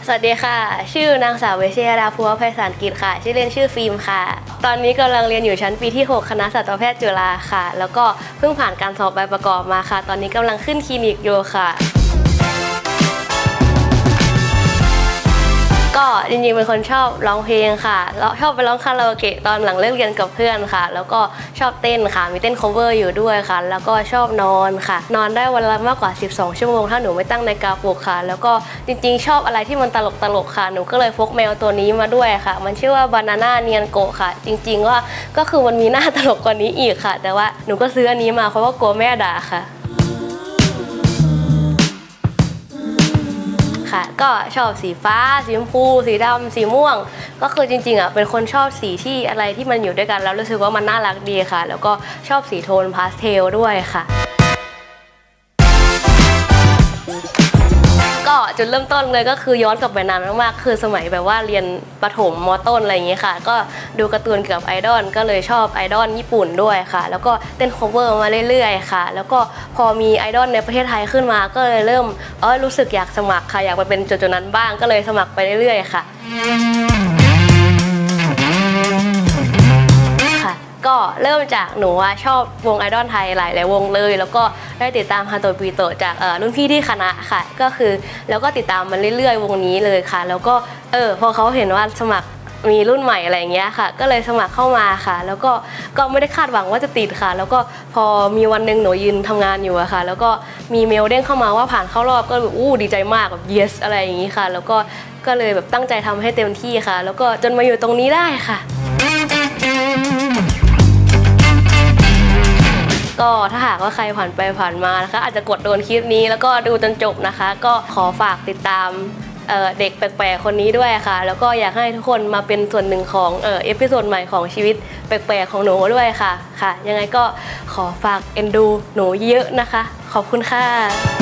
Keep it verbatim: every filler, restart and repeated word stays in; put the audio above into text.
สวัสดีค่ะชื่อนางสาวเวชยดาภูวไพศาลกิจค่ะชื่อเล่นชื่อฟิล์มค่ะตอนนี้กำลังเรียนอยู่ชั้นปีที่หกคณะสัตวแพทย์จุฬาค่ะแล้วก็เพิ่งผ่านการสอบใบประกอบมาค่ะตอนนี้กำลังขึ้นคลินิกอยู่ค่ะก็จริงๆเป็นคนชอบร้องเพลงค่ะแล้วชอบไปร้องคาราโอเกะตอนหลังเลิกเรียนกับเพื่อนค่ะแล้วก็ชอบเต้นค่ะมีเต้น cover อยู่ด้วยค่ะแล้วก็ชอบนอนค่ะนอนได้วันละมากกว่าสิบสองชั่วโมงถ้าหนูไม่ตั้งนาฬิกาปลุกค่ะแล้วก็จริงๆชอบอะไรที่มันตลกตลกค่ะหนูก็เลยพกแมวตัวนี้มาด้วยค่ะมันชื่อว่าบานาน่าเนียนโกะค่ะจริงๆว่าก็คือมันมีหน้าตลกกว่านี้อีกค่ะแต่ว่าหนูก็ซื้ออันนี้มาเพราะว่ากลัวแม่ด่าค่ะก็ชอบสีฟ้าสีชมพูสีดำสีม่วงก็คือจริงๆอ่ะเป็นคนชอบสีที่อะไรที่มันอยู่ด้วยกันแล้วรู้สึกว่ามันน่ารักดีค่ะแล้วก็ชอบสีโทนพาสเทลด้วยค่ะก็จุดเริ่มต้นเลยก็คือย้อนกลับไปนานมากๆคือสมัยแบบว่าเรียนประถมม.ต้นอะไรอย่างเงี้ยค่ะก็ดูการ์ตูนเกี่ยวกับไอดอลก็เลยชอบไอดอลญี่ปุ่นด้วยค่ะแล้วก็เต้น cover มาเรื่อยๆค่ะแล้วก็พอมีไอดอลในประเทศไทยขึ้นมาก็เลยเริ่มเออรู้สึกอยากสมัครค่ะอยากไปเป็นจุดๆนั้นบ้างก็เลยสมัครไปเรื่อยๆค่ะก็เริ่มจากหนูว่าชอบวงไอดอลไทยหลายหลายวงเลยแล้วก็ได้ติดตามฮาโตะปีโตะจากรุ่นพี่ที่คณะค่ะก็คือแล้วก็ติดตามมันเรื่อยๆวงนี้เลยค่ะแล้วก็เออพอเขาเห็นว่าสมัครมีรุ่นใหม่อะไรอย่างเงี้ยค่ะก็เลยสมัครเข้ามาค่ะแล้วก็ก็ไม่ได้คาดหวังว่าจะติดค่ะแล้วก็พอมีวันหนึ่งหนูยืนทำงานอยู่อะค่ะแล้วก็มีเมลเด้งเข้ามาว่าผ่านเข้ารอบก็แบบอู้ดีใจมากแบบ yes อะไรอย่างงี้ค่ะแล้วก็ก็เลยแบบตั้งใจทำให้เต็มที่ค่ะแล้วก็จนมาอยู่ตรงนี้ได้ค่ะก็ถ้าหากว่าใครผ่านไปผ่านมานะคะอาจจะกดโดนคลิปนี้แล้วก็ดูจนจบนะคะก็ขอฝากติดตามเด็กแปลกๆคนนี้ด้วยค่ะแล้วก็อยากให้ทุกคนมาเป็นส่วนหนึ่งของเอพิโซดใหม่ของชีวิตแปลกๆของหนูด้วยค่ะค่ะยังไงก็ขอฝากเอ็นดูหนูเยอะนะคะขอบคุณค่ะ